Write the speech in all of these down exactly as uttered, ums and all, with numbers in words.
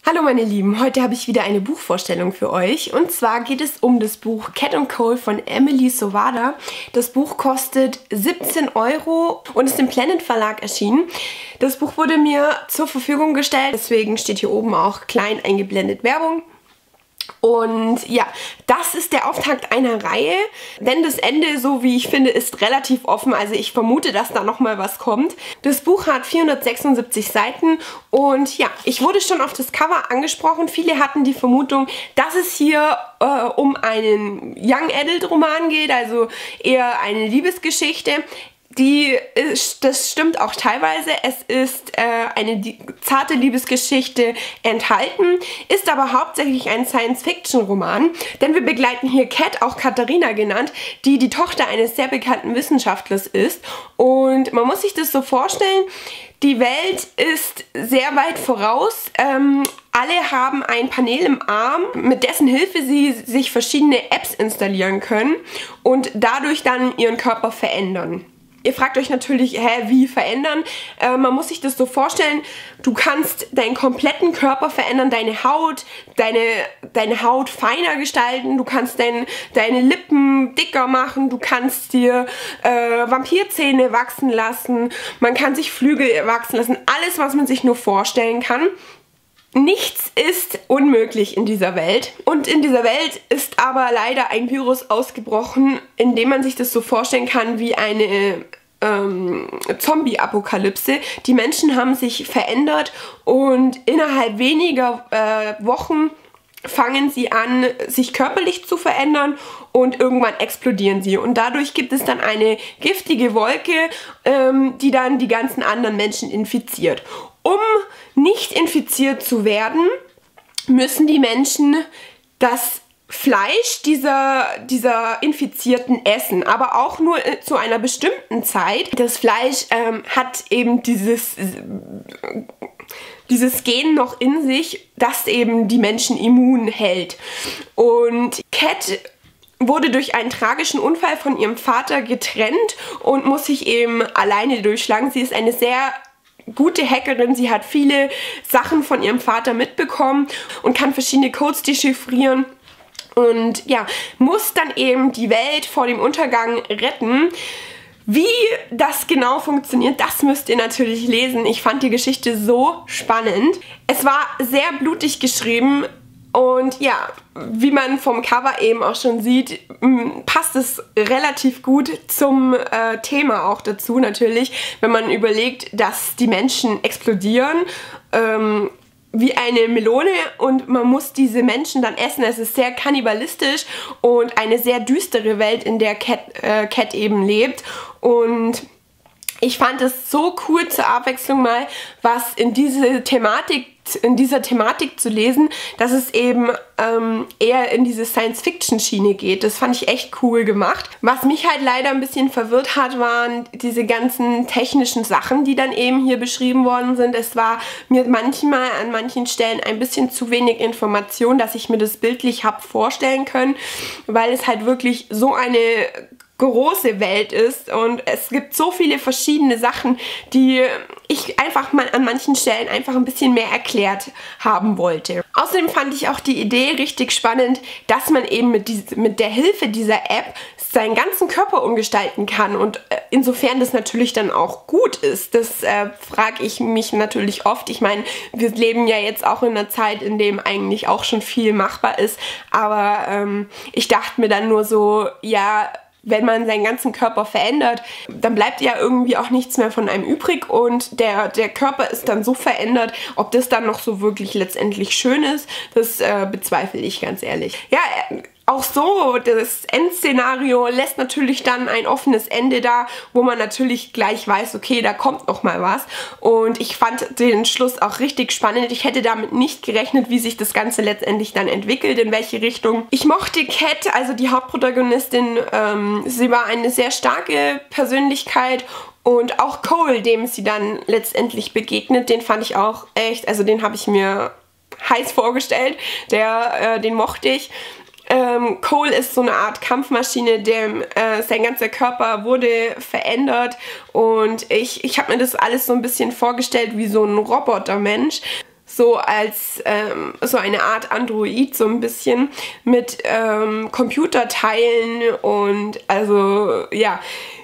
Hallo meine Lieben, heute habe ich wieder eine Buchvorstellung für euch und zwar geht es um das Buch Cat and Cole von Emily Sowada. Das Buch kostet siebzehn Euro und ist im Planet Verlag erschienen. Das Buch wurde mir zur Verfügung gestellt, deswegen steht hier oben auch klein eingeblendet Werbung. Und ja, das ist der Auftakt einer Reihe, denn das Ende, so wie ich finde, ist relativ offen, also ich vermute, dass da nochmal was kommt. Das Buch hat vierhundertsechsundsiebzig Seiten und ja, ich wurde schon auf das Cover angesprochen. Viele hatten die Vermutung, dass es hier äh, um einen Young Adult Roman geht, also eher eine Liebesgeschichte. Die ist, das stimmt auch teilweise. Es ist äh, eine zarte Liebesgeschichte enthalten, ist aber hauptsächlich ein Science-Fiction-Roman, denn wir begleiten hier Cat, auch Katharina genannt, die die Tochter eines sehr bekannten Wissenschaftlers ist. Und man muss sich das so vorstellen, die Welt ist sehr weit voraus. Ähm, alle haben ein Panel im Arm, mit dessen Hilfe sie sich verschiedene Apps installieren können und dadurch dann ihren Körper verändern. Ihr fragt euch natürlich, hä, wie verändern? Äh, man muss sich das so vorstellen, du kannst deinen kompletten Körper verändern, deine Haut, deine, deine Haut feiner gestalten, du kannst dein, deine Lippen dicker machen, du kannst dir äh, Vampirzähne wachsen lassen, man kann sich Flügel wachsen lassen, alles, was man sich nur vorstellen kann. Nichts ist unmöglich in dieser Welt. Und in dieser Welt ist aber leider ein Virus ausgebrochen, in dem man sich das so vorstellen kann wie eine ähm, Zombie-Apokalypse. Die Menschen haben sich verändert und innerhalb weniger äh, Wochen fangen sie an, sich körperlich zu verändern und irgendwann explodieren sie. Und dadurch gibt es dann eine giftige Wolke, ähm, die dann die ganzen anderen Menschen infiziert. Um nicht infiziert zu werden, müssen die Menschen das Fleisch dieser, dieser Infizierten essen, aber auch nur zu einer bestimmten Zeit. Das Fleisch ähm, hat eben dieses, dieses Gen noch in sich, das eben die Menschen immun hält. Und Cat wurde durch einen tragischen Unfall von ihrem Vater getrennt und muss sich eben alleine durchschlagen. Sie ist eine sehr gute Hackerin, sie hat viele Sachen von ihrem Vater mitbekommen und kann verschiedene Codes dechiffrieren und ja, muss dann eben die Welt vor dem Untergang retten. Wie das genau funktioniert, das müsst ihr natürlich lesen. Ich fand die Geschichte so spannend. Es war sehr blutig geschrieben. Und ja, wie man vom Cover eben auch schon sieht, passt es relativ gut zum äh, Thema auch dazu natürlich, wenn man überlegt, dass die Menschen explodieren ähm, wie eine Melone und man muss diese Menschen dann essen. Es ist sehr kannibalistisch und eine sehr düstere Welt, in der Cat, äh, Cat eben lebt. Und ich fand es so cool zur Abwechslung mal, was in diese Thematik, in dieser Thematik zu lesen, dass es eben ähm, eher in diese Science-Fiction-Schiene geht. Das fand ich echt cool gemacht. Was mich halt leider ein bisschen verwirrt hat, waren diese ganzen technischen Sachen, die dann eben hier beschrieben worden sind. Es war mir manchmal an manchen Stellen ein bisschen zu wenig Information, dass ich mir das bildlich habe vorstellen können, weil es halt wirklich so eine große Welt ist und es gibt so viele verschiedene Sachen, die ich einfach mal an manchen Stellen einfach ein bisschen mehr erklärt haben wollte. Außerdem fand ich auch die Idee richtig spannend, dass man eben mit, dies, mit der Hilfe dieser App seinen ganzen Körper umgestalten kann und insofern das natürlich dann auch gut ist. Das äh, frage ich mich natürlich oft. Ich meine, wir leben ja jetzt auch in einer Zeit, in dem eigentlich auch schon viel machbar ist, aber ähm, ich dachte mir dann nur so, ja, wenn man seinen ganzen Körper verändert, dann bleibt ja irgendwie auch nichts mehr von einem übrig und der, der Körper ist dann so verändert, ob das dann noch so wirklich letztendlich schön ist, das äh, bezweifle ich ganz ehrlich. Ja, äh, auch so, das Endszenario lässt natürlich dann ein offenes Ende da, wo man natürlich gleich weiß, okay, da kommt noch mal was. Und ich fand den Schluss auch richtig spannend. Ich hätte damit nicht gerechnet, wie sich das Ganze letztendlich dann entwickelt, in welche Richtung. Ich mochte Cat, also die Hauptprotagonistin, ähm, sie war eine sehr starke Persönlichkeit. Und auch Cole, dem sie dann letztendlich begegnet, den fand ich auch echt, also den habe ich mir heiß vorgestellt, der, äh, den mochte ich. Ähm, Cole ist so eine Art Kampfmaschine, dem äh, sein ganzer Körper wurde verändert und ich, ich habe mir das alles so ein bisschen vorgestellt wie so ein Robotermensch. so als ähm, so eine Art Android, so ein bisschen mit ähm, Computerteilen und also ja,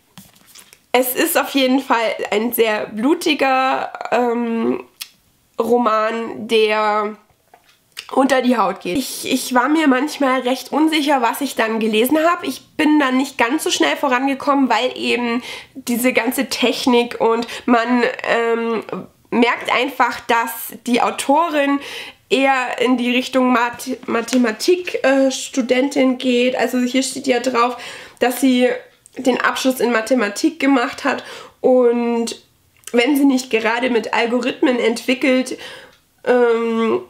es ist auf jeden Fall ein sehr blutiger ähm, Roman, der unter die Haut geht. Ich, ich war mir manchmal recht unsicher, was ich dann gelesen habe. Ich bin dann nicht ganz so schnell vorangekommen, weil eben diese ganze Technik und man ähm, merkt einfach, dass die Autorin eher in die Richtung Math Mathematikstudentin äh, geht. Also hier steht ja drauf, dass sie den Abschluss in Mathematik gemacht hat und wenn sie nicht gerade mit Algorithmen entwickelt, ähm,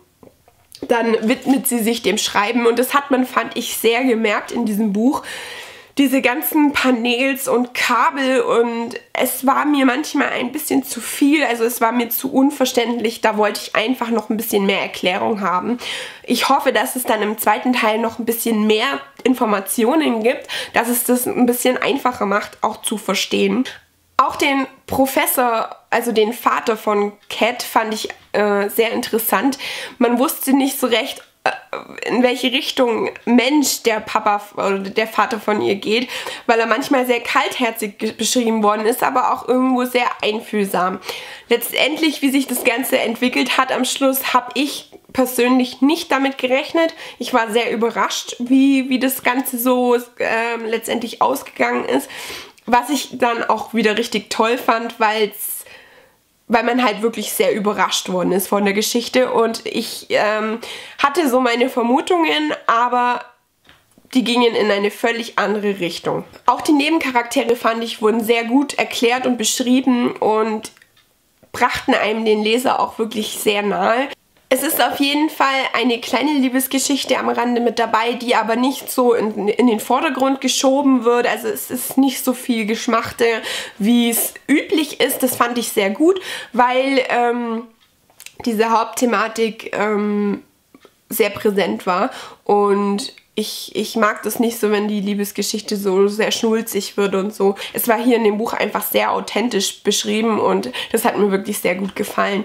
dann widmet sie sich dem Schreiben und das hat man, fand ich, sehr gemerkt in diesem Buch. Diese ganzen Panels und Kabel und es war mir manchmal ein bisschen zu viel, also es war mir zu unverständlich, da wollte ich einfach noch ein bisschen mehr Erklärung haben. Ich hoffe, dass es dann im zweiten Teil noch ein bisschen mehr Informationen gibt, dass es das ein bisschen einfacher macht, auch zu verstehen. Auch den Professor, also den Vater von Cat, fand ich äh, sehr interessant. Man wusste nicht so recht, äh, in welche Richtung Mensch der Papa oder der Vater von ihr geht, weil er manchmal sehr kaltherzig beschrieben worden ist, aber auch irgendwo sehr einfühlsam. Letztendlich, wie sich das Ganze entwickelt hat am Schluss, habe ich persönlich nicht damit gerechnet. Ich war sehr überrascht, wie, wie das Ganze so äh, letztendlich ausgegangen ist. Was ich dann auch wieder richtig toll fand, weil's, weil man halt wirklich sehr überrascht worden ist von der Geschichte. Und ich ähm, hatte so meine Vermutungen, aber die gingen in eine völlig andere Richtung. Auch die Nebencharaktere, fand ich, wurden sehr gut erklärt und beschrieben und brachten einem den Leser auch wirklich sehr nahe. Es ist auf jeden Fall eine kleine Liebesgeschichte am Rande mit dabei, die aber nicht so in, in den Vordergrund geschoben wird. Also es ist nicht so viel Geschmachte, wie es üblich ist. Das fand ich sehr gut, weil ähm, diese Hauptthematik ähm, sehr präsent war und Ich, ich mag das nicht so, wenn die Liebesgeschichte so sehr schnulzig wird und so. Es war hier in dem Buch einfach sehr authentisch beschrieben und das hat mir wirklich sehr gut gefallen.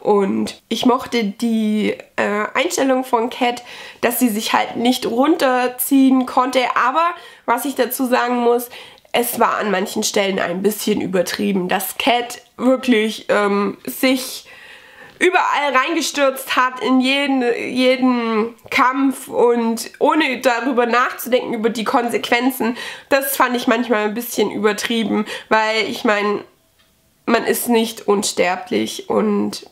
Und ich mochte die äh, Einstellung von Cat, dass sie sich halt nicht runterziehen konnte. Aber was ich dazu sagen muss, es war an manchen Stellen ein bisschen übertrieben, dass Cat wirklich ähm, sich überall reingestürzt hat in jeden, jeden Kampf und ohne darüber nachzudenken, über die Konsequenzen. Das fand ich manchmal ein bisschen übertrieben, weil ich meine, man ist nicht unsterblich und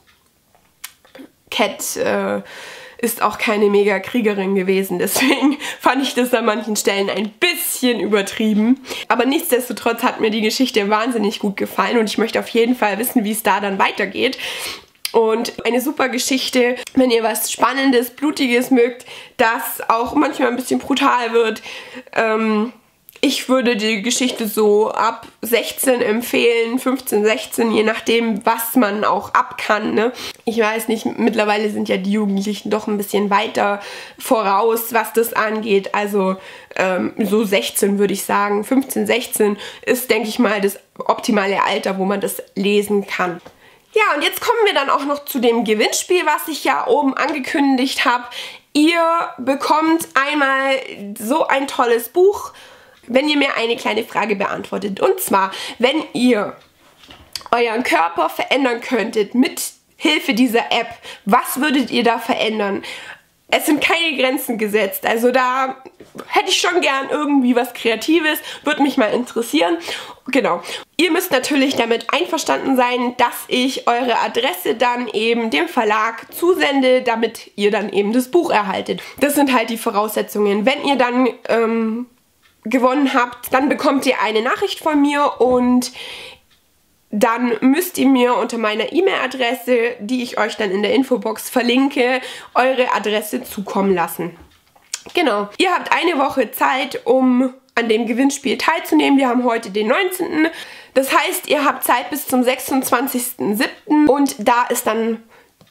Cat äh, ist auch keine Mega-Kriegerin gewesen, deswegen fand ich das an manchen Stellen ein bisschen übertrieben. Aber nichtsdestotrotz hat mir die Geschichte wahnsinnig gut gefallen und ich möchte auf jeden Fall wissen, wie es da dann weitergeht. Und eine super Geschichte, wenn ihr was Spannendes, Blutiges mögt, das auch manchmal ein bisschen brutal wird. Ähm, ich würde die Geschichte so ab sechzehn empfehlen, fünfzehn, sechzehn, je nachdem, was man auch ab kann. Ne? Ich weiß nicht, mittlerweile sind ja die Jugendlichen doch ein bisschen weiter voraus, was das angeht. Also ähm, so sechzehn würde ich sagen. fünfzehn, sechzehn ist, denke ich mal, das optimale Alter, wo man das lesen kann. Ja, und jetzt kommen wir dann auch noch zu dem Gewinnspiel, was ich ja oben angekündigt habe. Ihr bekommt einmal so ein tolles Buch, wenn ihr mir eine kleine Frage beantwortet. Und zwar, wenn ihr euren Körper verändern könntet mit Hilfe dieser App, was würdet ihr da verändern? Es sind keine Grenzen gesetzt, also da hätte ich schon gern irgendwie was Kreatives, würde mich mal interessieren. Genau. Ihr müsst natürlich damit einverstanden sein, dass ich eure Adresse dann eben dem Verlag zusende, damit ihr dann eben das Buch erhaltet. Das sind halt die Voraussetzungen. Wenn ihr dann ähm, gewonnen habt, dann bekommt ihr eine Nachricht von mir und dann müsst ihr mir unter meiner E-Mail-Adresse, die ich euch dann in der Infobox verlinke, eure Adresse zukommen lassen. Genau. Ihr habt eine Woche Zeit, um an dem Gewinnspiel teilzunehmen. Wir haben heute den neunzehnten Das heißt, ihr habt Zeit bis zum sechsundzwanzigsten siebten und da ist dann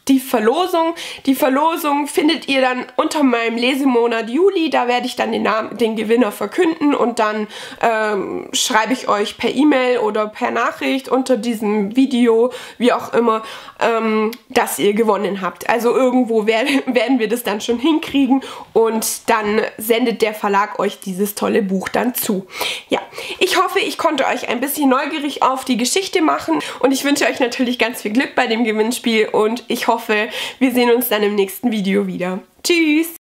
die Verlosung. Die Verlosung findet ihr dann unter meinem Lesemonat Juli. Da werde ich dann den Namen, den Gewinner verkünden und dann ähm, schreibe ich euch per E-Mail oder per Nachricht unter diesem Video, wie auch immer, ähm, dass ihr gewonnen habt. Also irgendwo werden, werden wir das dann schon hinkriegen und dann sendet der Verlag euch dieses tolle Buch dann zu. Ja, ich hoffe, ich konnte euch ein bisschen neugierig auf die Geschichte machen und ich wünsche euch natürlich ganz viel Glück bei dem Gewinnspiel und ich hoffe, wir sehen uns dann im nächsten Video wieder. Tschüss!